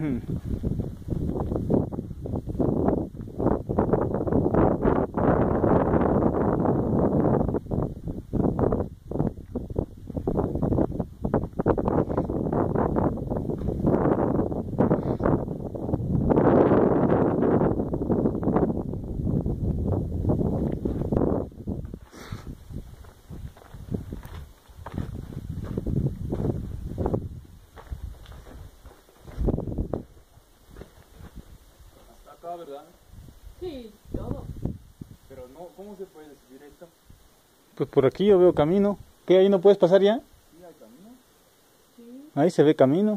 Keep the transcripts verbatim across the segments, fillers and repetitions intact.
Ujú. Acá, ¿verdad? Sí, todo. Pero no, ¿cómo se puede subir esto? Pues por aquí yo veo camino. ¿Qué? ¿Ahí no puedes pasar ya? ¿Sí hay camino? Sí. Ahí se ve camino.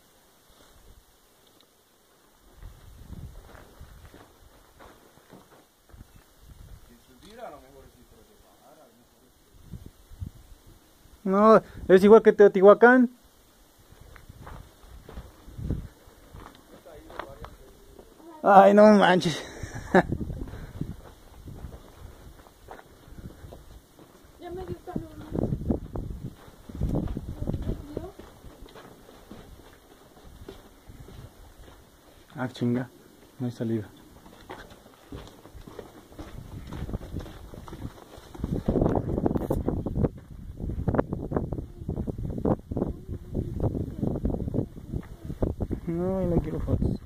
Si subiera a lo mejor sí, pero si bajara a lo mejor. No, es igual que Teotihuacán. Ay, no manches. Ya me dio calor. Ah, chinga. No hay salida. No, y no quiero fotos.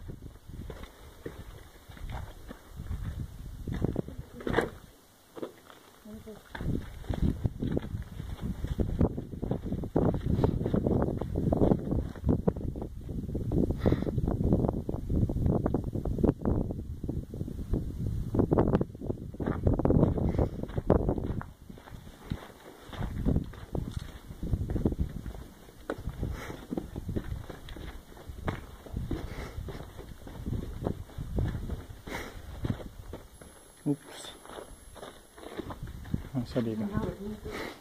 Ups. No hay salida.